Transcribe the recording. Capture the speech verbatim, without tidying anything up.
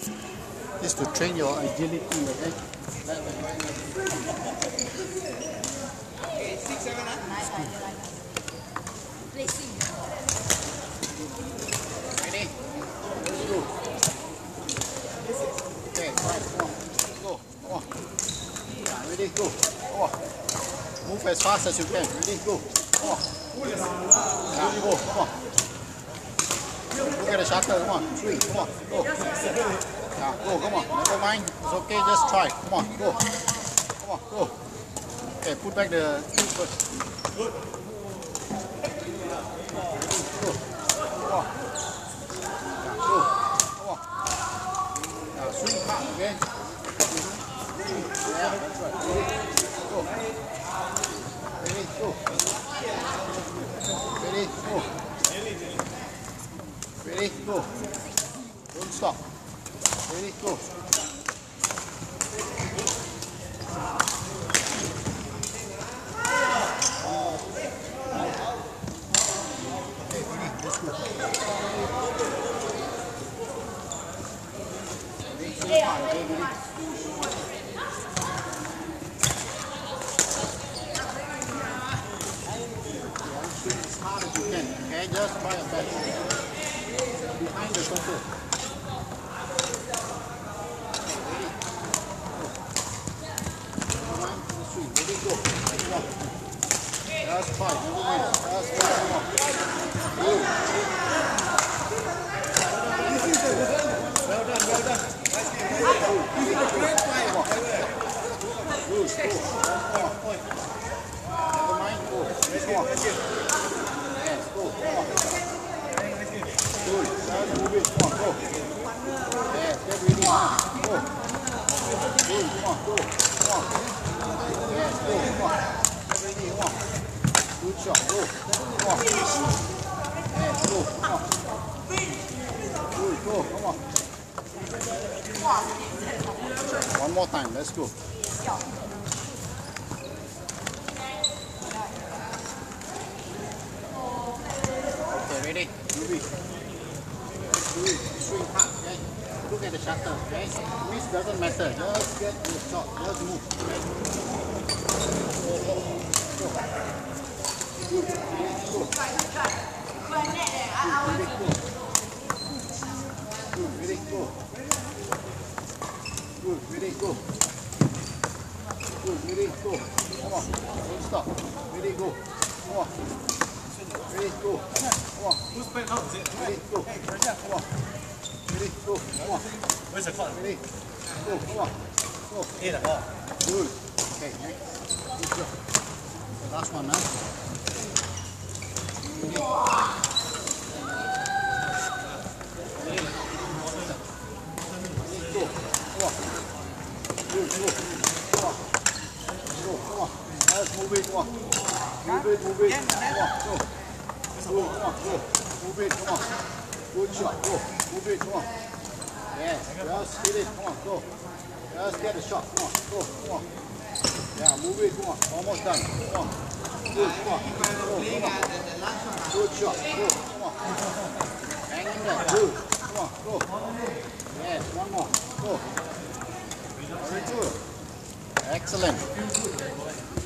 Just to train your agility, okay? Okay, six, seven, huh? Ready? Let's go. Okay, right, come on. Let's go. Come on. Yeah, ready, go. Come on. Move as fast as you can. Ready, go. Come on. Yeah, go. Come on. Look at the shutter. Come on. Three. Come on. Go. Yeah, go. Come on. Never mind. It's okay. Just try. Come on. Go. Come on. Go. Okay, put back the two first. Good. Go. Come on. Yeah, go. Come on. Now swing hard, okay? Yeah, that's right. Go. Ready, go. Ready, go. Ready, go. Don't stop. Ready, go. Okay, ready, let's go. Ready, swing hard, okay, ready? Swing as hard as you can, okay? Just try your best. Behind the circle. Okay, ready? Go. Never mind, just swing. Ready, go. Come on. Just try, never mind. Just try, come on. Good. Well done, well done. This is a great play. Come on. Good, go. Come on. Never mind, go. Come on. Yes, go. Come on. Good. Just move it. Come on, go. Yes, get ready. Go. Good. Come on, go. Come on. Yes, go. Come on. Get ready. Come on. Good shot. Go. Come on. Yes, go. Come on. Good. Go. Come on. One more time. Let's go. Okay, ready? Move it. Do it. Swing hard, okay? Look at the shutter, okay? Miss doesn't matter. Just get the shot. Just move, okay? Go. Good. Go. Good. Ready? Go. Good. Ready? Go. Good. Ready? Go. Come on. Don't stop. Ready? Go. Come on. Ready, go. Come on. Who's playing out? Is it? Ready, go. Come on. Ready, go. Come on. Where's the clock? Ready, go. Come on. Go. Eight o'clock. Good. Okay, next. Good job. The last one, huh? Ready. Ready. Ready, go. Come on. Good, go. Come on. Go, come on. Let's move it, come on. Move it, move it. Come on, go. Go, come on, go. Move it, come on. Good shot, go. Move it, come on. Yes, just hit it, come on, go. Just get the shot, come on, go, come on. Yeah, move it, come on. Almost done, come on. Good, come on. Go, come on. Good shot, go, come on. Hang in there, good. Come on, go. Yes, one more, go. Very good. Excellent.